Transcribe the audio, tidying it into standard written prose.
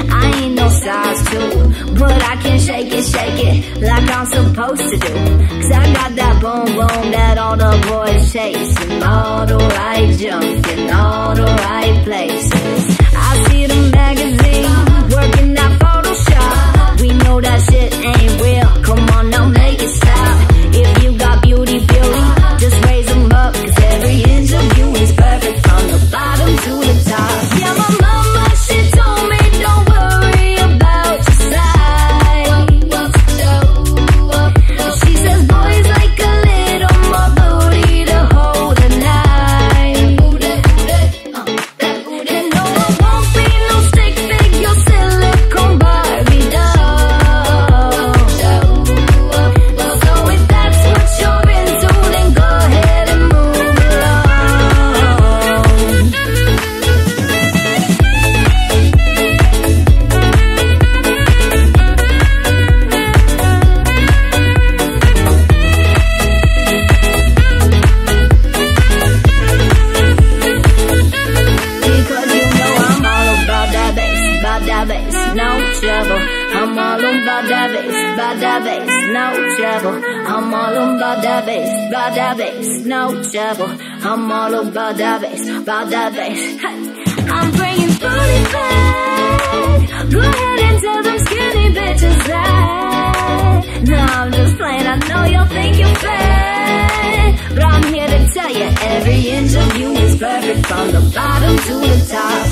I ain't no size 2, but I can shake it like I'm supposed to do. Cause I got that boom boom that all the boys chase, and all the right junk in all the right places. I see the magazine working that Photoshop. We know that shit ain't real, come on now make it stop. If you got beauty, just raise them up, cause every inch of you is perfect from the bottom to the top. Yeah, my mama, she told me don't worry about your size. She says boys like a little more booty to hold the night. And no, I won't be no stick figure silicone Barbie doll. So if that's what you're into, then go ahead and move along. Because you know I'm all about that bass, no trouble. I'm all about that bass, no trouble. I'm all about that bass, no trouble. I'm all about that bass. Hey. I'm bringing booty back. Go ahead and tell them skinny bitches that. No, I'm just playing, I know you'll think you're fat, but I'm here to tell you every inch of you is perfect from the bottom to the top.